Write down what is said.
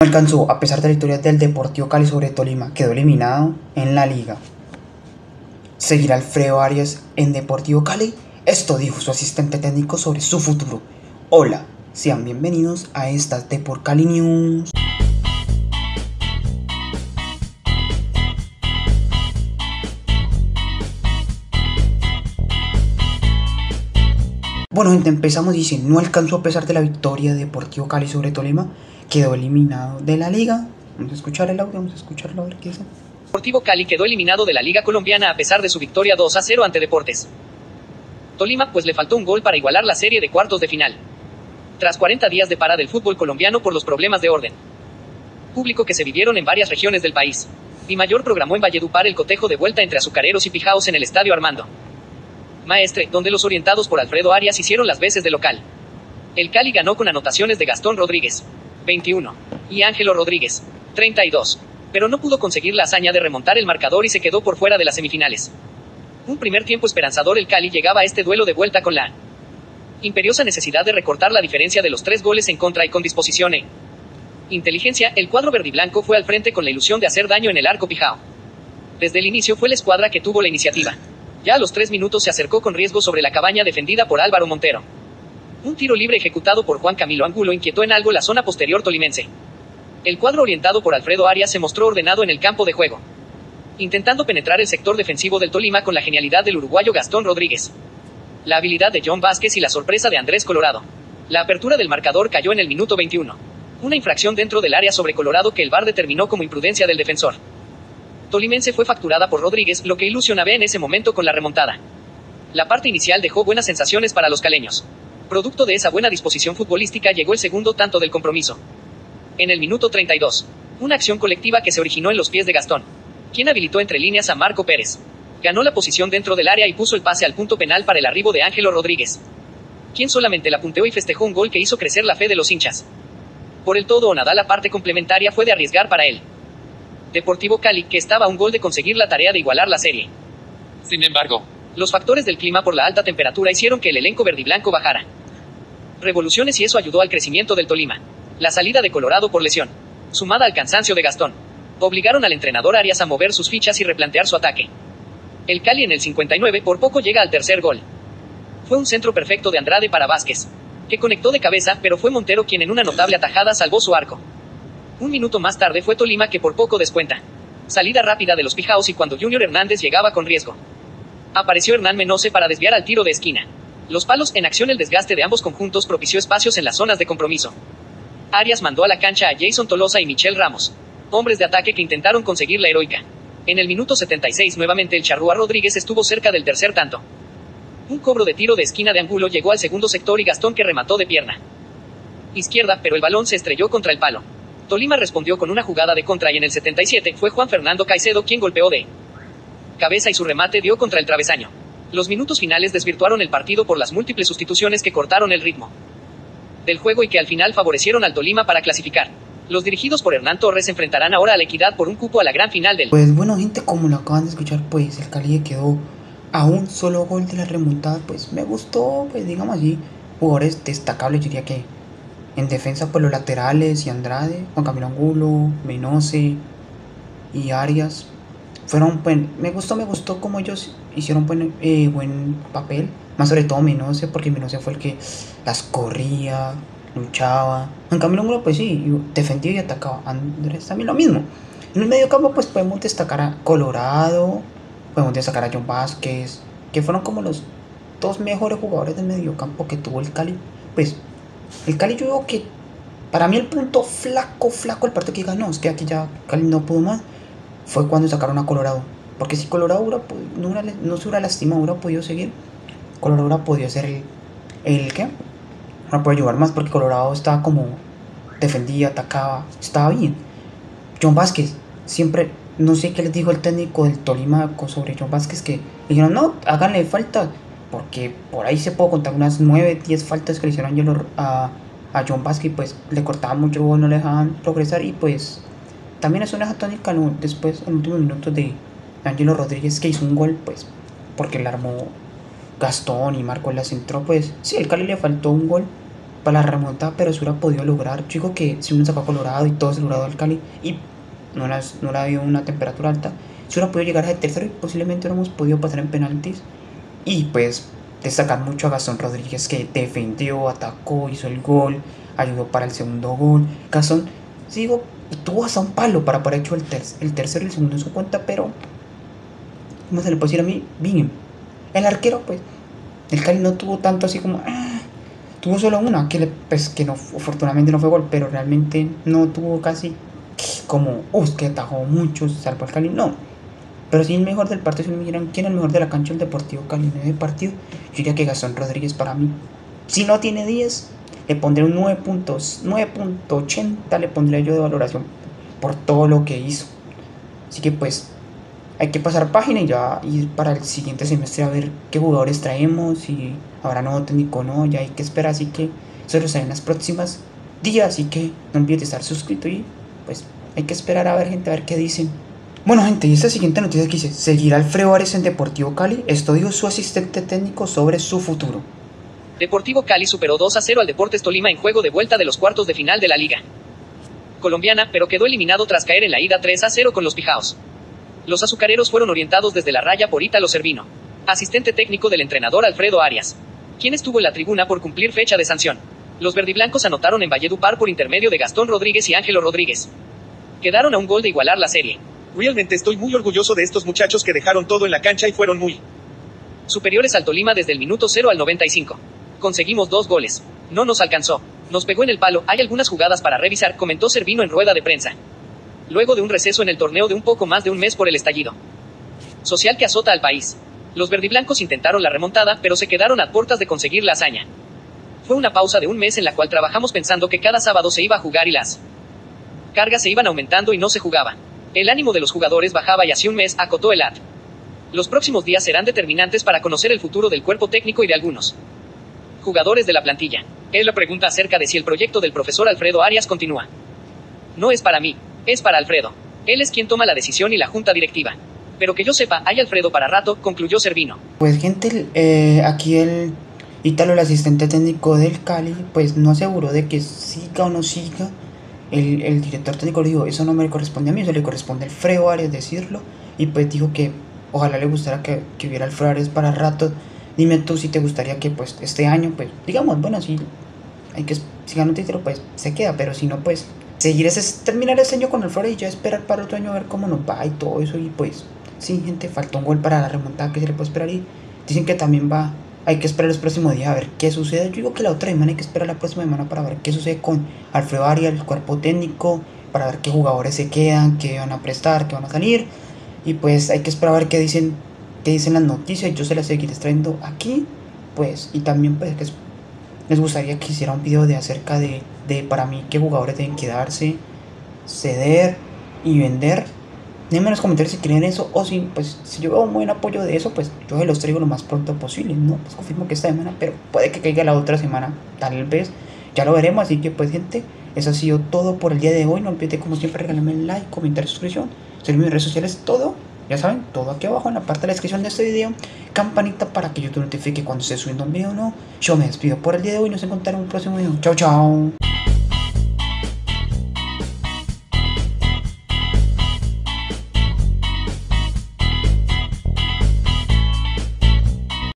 Alcanzó, a pesar de la victoria del Deportivo Cali sobre Tolima, quedó eliminado en la liga. ¿Seguirá Alfredo Arias en Deportivo Cali? Esto dijo su asistente técnico sobre su futuro. Hola, sean bienvenidos a estas Deport Cali News. Bueno, gente, empezamos. Dice, no alcanzó a pesar de la victoria de Deportivo Cali sobre Tolima, quedó eliminado de la liga. Vamos a escuchar el audio, vamos a escucharlo a ver qué dice. Deportivo Cali quedó eliminado de la Liga Colombiana a pesar de su victoria 2-0 ante Deportes Tolima, pues le faltó un gol para igualar la serie de cuartos de final. Tras 40 días de parada del fútbol colombiano por los problemas de orden público que se vivieron en varias regiones del país, Dimayor programó en Valledupar el cotejo de vuelta entre azucareros y pijaos en el Estadio Armando Maestre, donde los orientados por Alfredo Arias hicieron las veces de local. El Cali ganó con anotaciones de Gastón Rodríguez, 21, y Ángelo Rodríguez, 32, pero no pudo conseguir la hazaña de remontar el marcador y se quedó por fuera de las semifinales. Un primer tiempo esperanzador. El Cali llegaba a este duelo de vuelta con la imperiosa necesidad de recortar la diferencia de los 3 goles en contra y con disposición e inteligencia, el cuadro verdiblanco fue al frente con la ilusión de hacer daño en el arco pijao. Desde el inicio fue la escuadra que tuvo la iniciativa. Ya a los 3 minutos se acercó con riesgo sobre la cabaña defendida por Álvaro Montero. Un tiro libre ejecutado por Juan Camilo Angulo inquietó en algo la zona posterior tolimense. El cuadro orientado por Alfredo Arias se mostró ordenado en el campo de juego, intentando penetrar el sector defensivo del Tolima con la genialidad del uruguayo Gastón Rodríguez, la habilidad de John Vázquez y la sorpresa de Andrés Colorado. La apertura del marcador cayó en el minuto 21. Una infracción dentro del área sobre Colorado que el VAR determinó como imprudencia del defensor tolimense fue facturada por Rodríguez, lo que ilusionaba en ese momento con la remontada. La parte inicial dejó buenas sensaciones para los caleños. Producto de esa buena disposición futbolística llegó el segundo tanto del compromiso. En el minuto 32, una acción colectiva que se originó en los pies de Gastón, quien habilitó entre líneas a Marco Pérez. Ganó la posición dentro del área y puso el pase al punto penal para el arribo de Ángelo Rodríguez, quien solamente la punteó y festejó un gol que hizo crecer la fe de los hinchas. Por el todo o nada, la parte complementaria fue de arriesgar para él. Deportivo Cali, que estaba a un gol de conseguir la tarea de igualar la serie. Sin embargo, los factores del clima por la alta temperatura hicieron que el elenco verdiblanco bajara revoluciones y eso ayudó al crecimiento del Tolima. La salida de Colorado por lesión, sumada al cansancio de Gastón, obligaron al entrenador Arias a mover sus fichas y replantear su ataque. El Cali en el 59 por poco llega al tercer gol. Fue un centro perfecto de Andrade para Vázquez, que conectó de cabeza, pero fue Montero quien en una notable atajada salvó su arco. Un minuto más tarde fue Tolima que por poco descuenta. Salida rápida de los pijaos y cuando Junior Hernández llegaba con riesgo, apareció Hernán Menose para desviar al tiro de esquina. Los palos en acción. El desgaste de ambos conjuntos propició espacios en las zonas de compromiso. Arias mandó a la cancha a Jason Tolosa y Michel Ramos, hombres de ataque que intentaron conseguir la heroica. En el minuto 76 nuevamente el charrúa Rodríguez estuvo cerca del tercer tanto. Un cobro de tiro de esquina de Angulo llegó al segundo sector y Gastón que remató de pierna izquierda, pero el balón se estrelló contra el palo. Tolima respondió con una jugada de contra y en el 77 fue Juan Fernando Caicedo quien golpeó de cabeza y su remate dio contra el travesaño. Los minutos finales desvirtuaron el partido por las múltiples sustituciones que cortaron el ritmo del juego y que al final favorecieron al Tolima para clasificar. Los dirigidos por Hernán Torres enfrentarán ahora a la Equidad por un cupo a la gran final del... Pues bueno, gente, como lo acaban de escuchar, pues el Cali quedó a un solo gol de la remontada. Pues me gustó, pues digamos así, jugadores destacables. Yo diría que en defensa, pues los laterales y Andrade, Juan Camilo Angulo, Menose y Arias fueron, pues, me gustó como ellos hicieron buen papel, más sobre todo Menose, porque Menose fue el que las corría, luchaba. Juan Camilo Angulo, pues sí, defendía y atacaba. Andrés también lo mismo. En el medio campo, pues podemos destacar a Colorado, podemos destacar a John Vázquez, que fueron como los 2 mejores jugadores del medio campo que tuvo el Cali. Pues el Cali, yo digo que para mí el punto flaco el partido que ganó, es que aquí ya Cali no pudo más, fue cuando sacaron a Colorado. Porque si Colorado no se hubiera lastimado, hubiera podido seguir, Colorado hubiera podido ser el ¿qué? No puede ayudar más porque Colorado estaba como defendía, atacaba, estaba bien. John Vázquez, siempre, no sé qué les dijo el técnico del Tolima sobre John Vázquez, que le dijeron, no, háganle falta, porque por ahí se puede contar unas 9, 10 faltas que le hicieron a John Vázquez, pues le cortaban mucho, no le dejaban progresar y pues también es una tónica, ¿no? Después, en los últimos minutos de Ángelo Rodríguez que hizo un gol, pues porque le armó Gastón y Marco la centró, pues sí, el Cali le faltó un gol, para la remontada, pero se hubiera podido lograr. Yo digo que si uno sacó a Colorado y todo se logrado al Cali y no le ha habido una temperatura alta, se hubiera podido llegar a tercero y posiblemente hubiéramos podido pasar en penaltis. Y pues destacar mucho a Gastón Rodríguez, que defendió, atacó, hizo el gol, ayudó para el segundo gol. Gastón, sigo, tuvo hasta un palo para poder hecho el tercero y el segundo en su cuenta, pero ¿cómo se le puede decir a mí? Bien. El arquero, pues, el Cali no tuvo tanto así como... tuvo solo una, que no, afortunadamente no fue gol, pero realmente no tuvo casi como, que atajó mucho, salvo el Cali, no. Pero sí el mejor del partido, si me miran quién es el mejor de la cancha, el Deportivo Cali en ese partido, yo diría que Gastón Rodríguez para mí. Si no tiene 10, le pondré un 9.80, le pondré yo de valoración por todo lo que hizo. Así que pues hay que pasar página y ya ir para el siguiente semestre a ver qué jugadores traemos, y habrá nuevo técnico o no, ya hay que esperar, así que eso lo será en las próximas días, así que no olvides de estar suscrito y pues hay que esperar a ver, gente, a ver qué dicen. Bueno, gente, y esta siguiente noticia que dice: ¿seguirá Alfredo Arias en Deportivo Cali? Esto dijo su asistente técnico sobre su futuro. Deportivo Cali superó 2-0 al Deportes Tolima en juego de vuelta de los cuartos de final de la Liga Colombiana, pero quedó eliminado tras caer en la ida 3-0 con los Pijaos. Los azucareros fueron orientados desde la raya por Ítalo Servino, asistente técnico del entrenador Alfredo Arias, quien estuvo en la tribuna por cumplir fecha de sanción. Los verdiblancos anotaron en Valledupar por intermedio de Gastón Rodríguez y Ángelo Rodríguez. Quedaron a un gol de igualar la serie. Realmente estoy muy orgulloso de estos muchachos que dejaron todo en la cancha y fueron muy superiores al Tolima desde el minuto 0 al 95. Conseguimos 2 goles. No nos alcanzó. Nos pegó en el palo, hay algunas jugadas para revisar, comentó Servino en rueda de prensa. Luego de un receso en el torneo de un poco más de un mes por el estallido social que azota al país, los verdiblancos intentaron la remontada, pero se quedaron a puertas de conseguir la hazaña. Fue una pausa de un mes en la cual trabajamos pensando que cada sábado se iba a jugar y las cargas se iban aumentando y no se jugaba. El ánimo de los jugadores bajaba y así un mes, acotó el AT. Los próximos días serán determinantes para conocer el futuro del cuerpo técnico y de algunos jugadores de la plantilla. Él le pregunta acerca de si el proyecto del profesor Alfredo Arias continúa. No es para mí, es para Alfredo. Él es quien toma la decisión y la junta directiva. Pero que yo sepa, hay Alfredo para rato, concluyó Servino. Pues gente, aquí el Ítalo, el asistente técnico del Cali, pues no aseguró de que siga o no siga. El director técnico le dijo: eso no me corresponde a mí, eso le corresponde a Alfredo Arias decirlo. Y pues dijo que ojalá le gustara que hubiera Alfredo Arias para rato. Dime tú si te gustaría que pues este año, pues digamos, bueno, si hay que si gana un título, pues se queda, pero si no, pues terminar ese año con Alfredo y ya esperar para otro año a ver cómo nos va y todo eso. Y pues sí, gente, faltó un gol para la remontada que se le puede esperar, y dicen que también hay que esperar los próximos días a ver qué sucede. Yo digo que la otra semana hay que esperar la próxima semana para ver qué sucede con Alfredo Arias, el cuerpo técnico, para ver qué jugadores se quedan, qué van a prestar, qué van a salir. Y pues hay que esperar a ver qué dicen las noticias. Yo se las seguiré trayendo aquí, pues, y también pues les gustaría que hiciera un video de acerca de para mí qué jugadores deben quedarse, ceder y vender. Déjenme en los comentarios si quieren eso, o si yo veo un buen apoyo de eso, pues yo se los traigo lo más pronto posible. No pues confirmo que esta semana, pero puede que caiga la otra semana, tal vez, ya lo veremos. Así que pues, gente, eso ha sido todo por el día de hoy. No olviden, como siempre, regalarme el like, comentar, suscripción, seguirme en mis redes sociales, todo, ya saben, todo aquí abajo en la parte de la descripción de este video. Campanita para que YouTube notifique cuando esté subiendo un video o no. Yo me despido por el día de hoy, nos encontraremos en un próximo video. Chao, chao.